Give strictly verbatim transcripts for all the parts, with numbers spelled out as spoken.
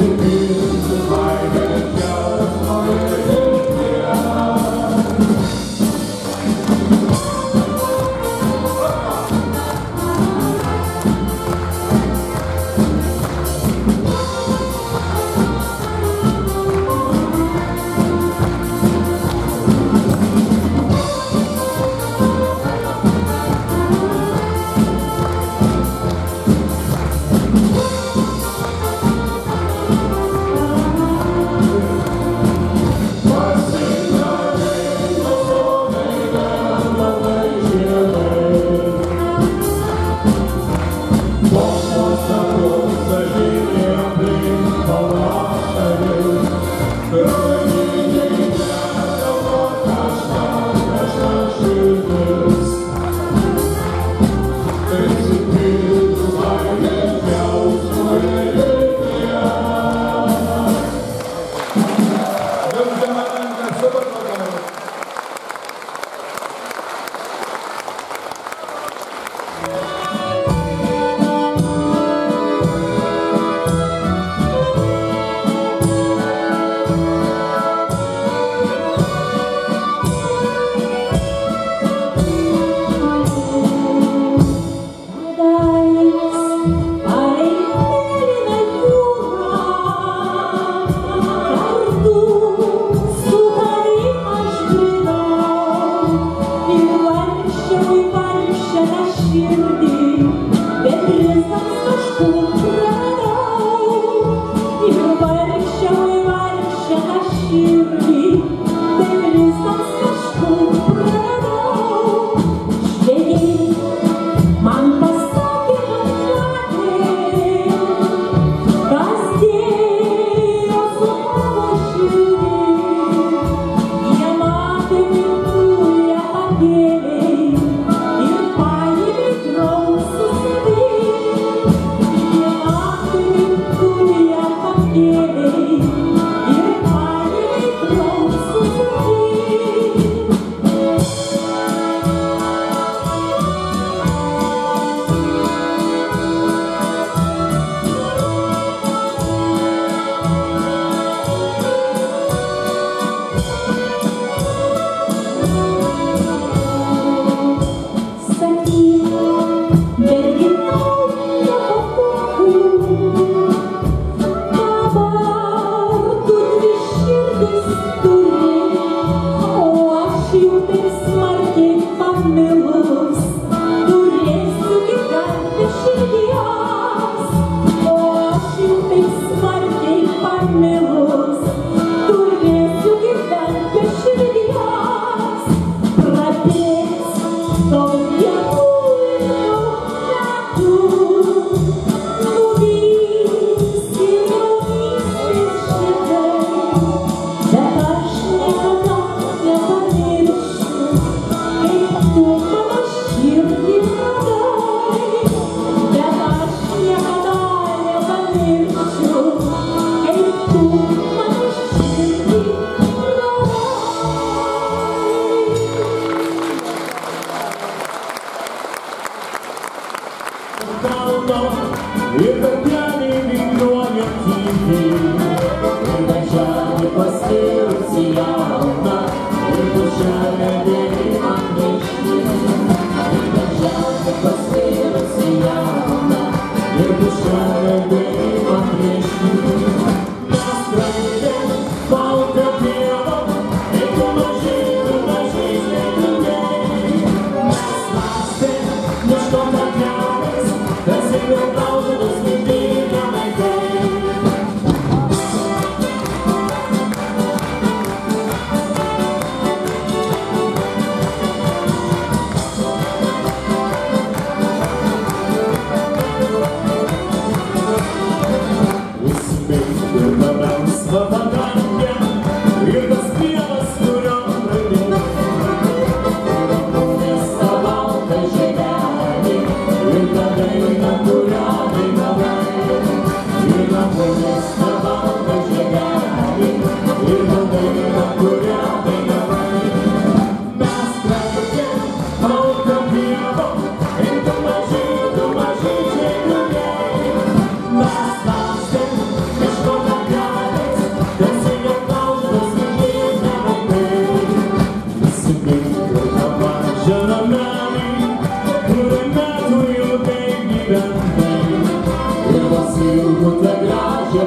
Baba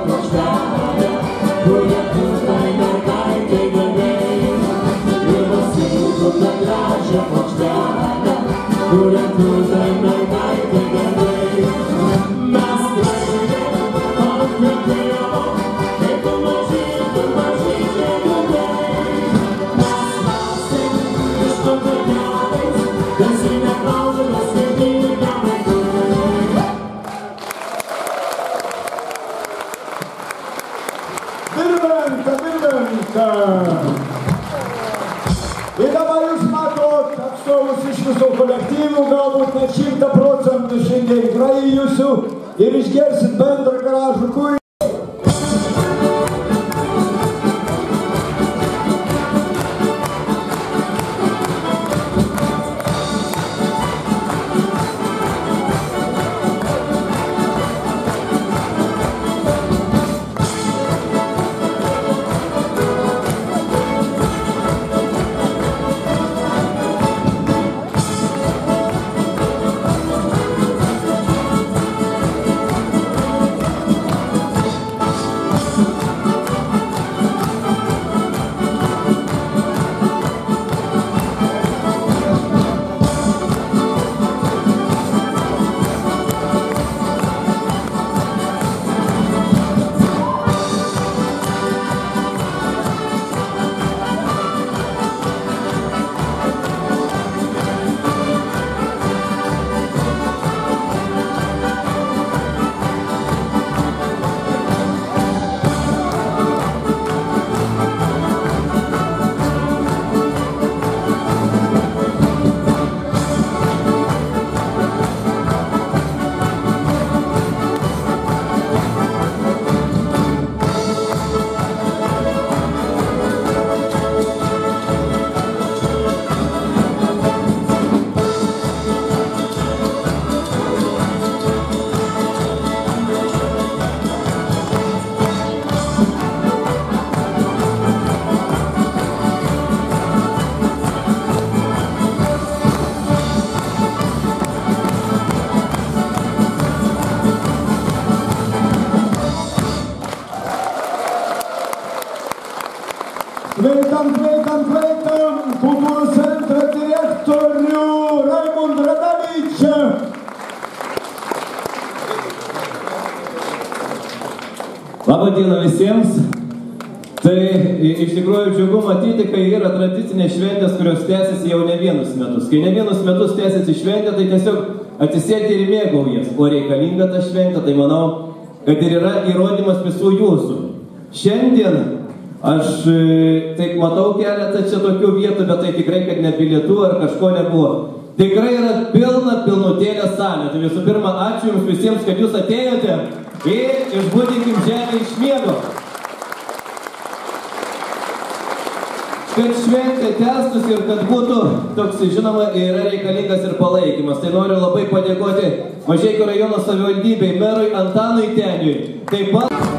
plokštelę, kuria tai mergaitei gavėjai. Ir pasiūtų tą gražią plokštelę, kuria tai mergaitei gavėjai. Mes gražiai apkvėpėjom, kaip tu mažytų, mažyčiai gavėjai. Mes lauksim iš fortepijonais, kas į nekalbas skaityti nevaikuojai. Dirbenka, dirbenka. Ir dabar jūs matot atstovus iš visų kolektyvų, galbūt net šimtą procentų šiandien praėjusių ir išgersit bendrą gražų kūrinį. Sveikam, sveikam, sveikam, kultūros centro direktorių Raimundą Radavičių. Labą dieną visiems. Tai iš tikrųjų džiugu matyti, kai yra tradicinės šventės, kurios tęsiasi jau ne vienus metus. Kai ne vienus metus tęsiasi šventė, tai tiesiog atsisėti ir mėgaujas. O reikalinga ta šventė, tai manau, kad ir yra įrodymas visų jūsų. Šiandien aš taip matau keletą čia tokių vietų, bet tai tikrai, kad ne bilietų ar kažko nebuvo. Tikrai yra pilna, pilnutėlė salė. Tai visų pirma, ačiū jums visiems, kad jūs atėjote ir išbūdinkim žemę iš miego. Kad šventė tęstųsi ir kad būtų toks, žinoma, yra reikalingas ir palaikymas. Tai noriu labai padėkoti Mažeikių rajono savivaldybei, merui Antanui Teniui. Taip pat...